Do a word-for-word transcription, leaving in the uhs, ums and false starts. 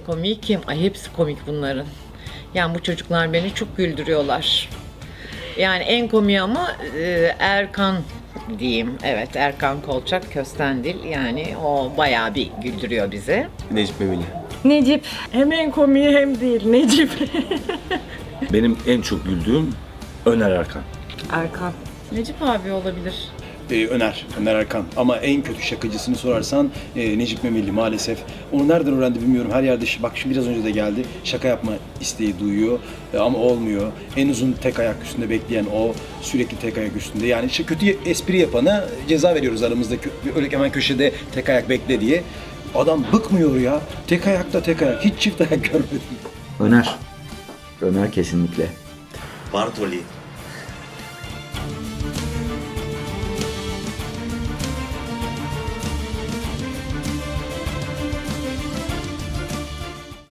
komiği kim? Ay hepsi komik bunların. Yani bu çocuklar beni çok güldürüyorlar. Yani en komiği ama e, Erkan diyeyim. Evet, Erkan Kolçak, Köstendil. Yani o bayağı bir güldürüyor bizi. Necip Memili. Necip. Hem en komiği hem değil. Necip. Benim en çok güldüğüm Öner Erkan. Erkan. Necip abi olabilir. Ee, Öner, Öner Erkan. Ama en kötü şakacısını sorarsan e, Necip Memilli maalesef. Onu nereden öğrendi bilmiyorum. Her yerde, bak şu biraz önce de geldi. Şaka yapma isteği duyuyor e, ama olmuyor. En uzun tek ayak üstünde bekleyen o, sürekli tek ayak üstünde. Yani işte kötü espri yapana ceza veriyoruz aramızda. Öyle hemen köşede tek ayak bekle diye. Adam bıkmıyor ya. Tek ayakta tek ayak. Hiç çift ayak görmedim. Öner. Öner kesinlikle. Bartoli.